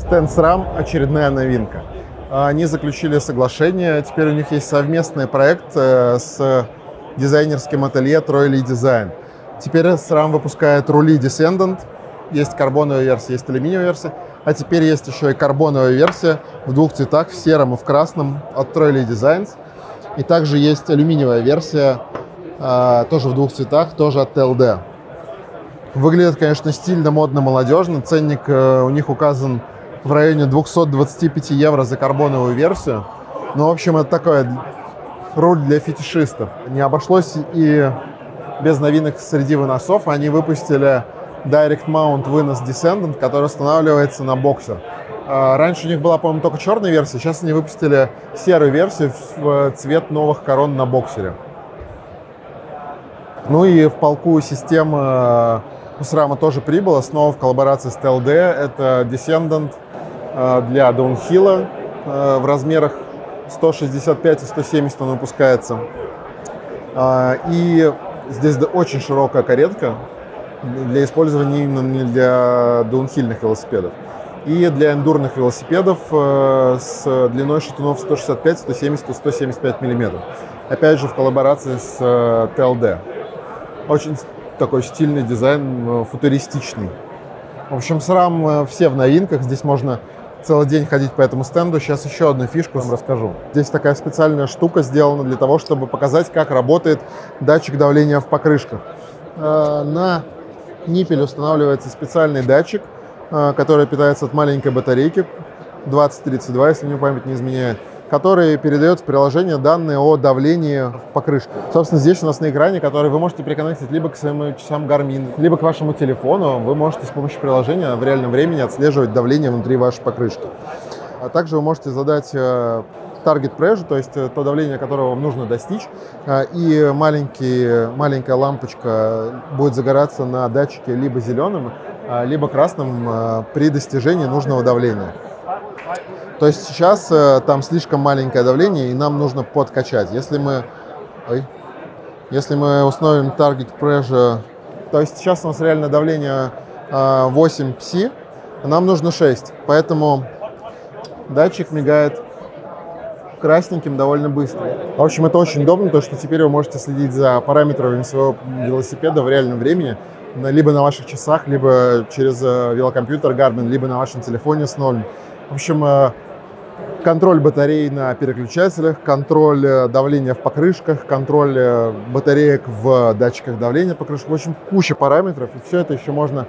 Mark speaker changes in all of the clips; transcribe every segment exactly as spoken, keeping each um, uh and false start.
Speaker 1: Stance ram – очередная новинка. Они заключили соглашение, теперь у них есть совместный проект с дизайнерским ателье Troy Lee Design. Теперь SRAM выпускает рули Descendant, есть карбоновая версия, есть алюминиевая версия, а теперь есть еще и карбоновая версия в двух цветах, в сером и в красном от Troy Lee Designs. И также есть алюминиевая версия, тоже в двух цветах, тоже от ти эл ди. Выглядит, конечно, стильно, модно, молодежно. Ценник у них указан в районе двухсот двадцати пяти евро за карбоновую версию. Ну, в общем, это такое руль для фетишистов. Не обошлось и без новинок среди выносов. Они выпустили Direct Mount вынос Descendant, который устанавливается на боксер. Раньше у них была, по-моему, только черная версия. Сейчас они выпустили серую версию в цвет новых корон на боксере. Ну и в полку систем у SRAM тоже прибыло, снова в коллаборации с ти эл ди. Это Descendant для даунхилла в размерах сто шестьдесят пять и сто семьдесят он выпускается. И здесь очень широкая каретка для использования именно для даунхильных велосипедов. И для эндурных велосипедов с длиной шатунов сто шестьдесят пять, сто семьдесят и сто семьдесят пять миллиметров. Опять же в коллаборации с ти эл ди. Очень такой стильный дизайн, футуристичный. В общем, SRAM все в новинках. Здесь можно целый день ходить по этому стенду. Сейчас еще одну фишку вам расскажу. Здесь такая специальная штука сделана для того, чтобы показать, как работает датчик давления в покрышках. На ниппель устанавливается специальный датчик, который питается от маленькой батарейки двадцать тридцать два, если мне память не изменяет, который передает в приложение данные о давлении в покрышке. Собственно, здесь у нас на экране, который вы можете приконнектить либо к своим часам Garmin, либо к вашему телефону, вы можете с помощью приложения в реальном времени отслеживать давление внутри вашей покрышки. А также вы можете задать target pressure, то есть то давление, которого вам нужно достичь, и маленький, маленькая лампочка будет загораться на датчике либо зеленым, либо красным при достижении нужного давления. То есть сейчас э, там слишком маленькое давление, и нам нужно подкачать. Если мы, ой, если мы установим Target Pressure, то есть сейчас у нас реальное давление э, восемь пси, а нам нужно шесть. Поэтому датчик мигает красненьким довольно быстро. В общем, это очень удобно, потому что теперь вы можете следить за параметрами своего велосипеда в реальном времени, либо на ваших часах, либо через э, велокомпьютер Garmin, либо на вашем телефоне с ноль. В общем, э, контроль батарей на переключателях, контроль давления в покрышках, контроль батареек в датчиках давления покрышек. В общем, куча параметров. И все это еще можно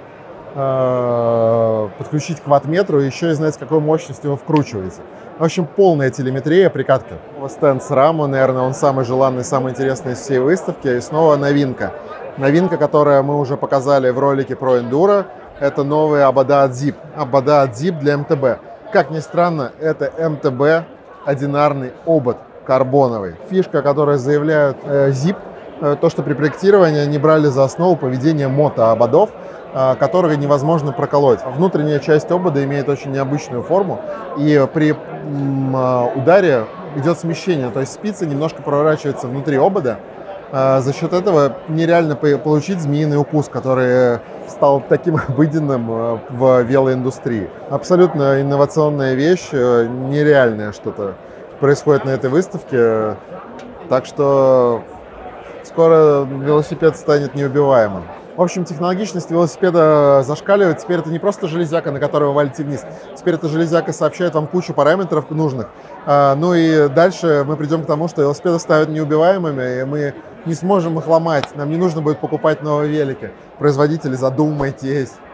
Speaker 1: э, подключить к ваттметру и еще и знать, с какой мощностью вы вкручиваете. В общем, полная телеметрия прикатки. Стенд SRAM, наверное, он самый желанный, самый интересный из всей выставки. И снова новинка. Новинка, которую мы уже показали в ролике про эндуро, это новый Abada Zip. Abada Zip для эм тэ бэ. Как ни странно, это эм тэ бэ одинарный обод карбоновый. Фишка, которую заявляют э, Zip, э, то, что при проектировании они брали за основу поведение мотоободов, э, которые невозможно проколоть. Внутренняя часть обода имеет очень необычную форму, и при м, э, ударе идет смещение, то есть спица немножко проворачивается внутри обода. Э, за счет этого нереально получить змеиный укус, который стал таким обыденным в велоиндустрии. Абсолютно инновационная вещь, нереальное что-то происходит на этой выставке. Так что скоро велосипед станет неубиваемым. В общем, технологичность велосипеда зашкаливает. Теперь это не просто железяка, на которой вы валите вниз. Теперь эта железяка сообщает вам кучу параметров нужных. Ну и дальше мы придем к тому, что велосипеды станут неубиваемыми, и мы не сможем их ломать. Нам не нужно будет покупать новые велики. Производители, задумайтесь.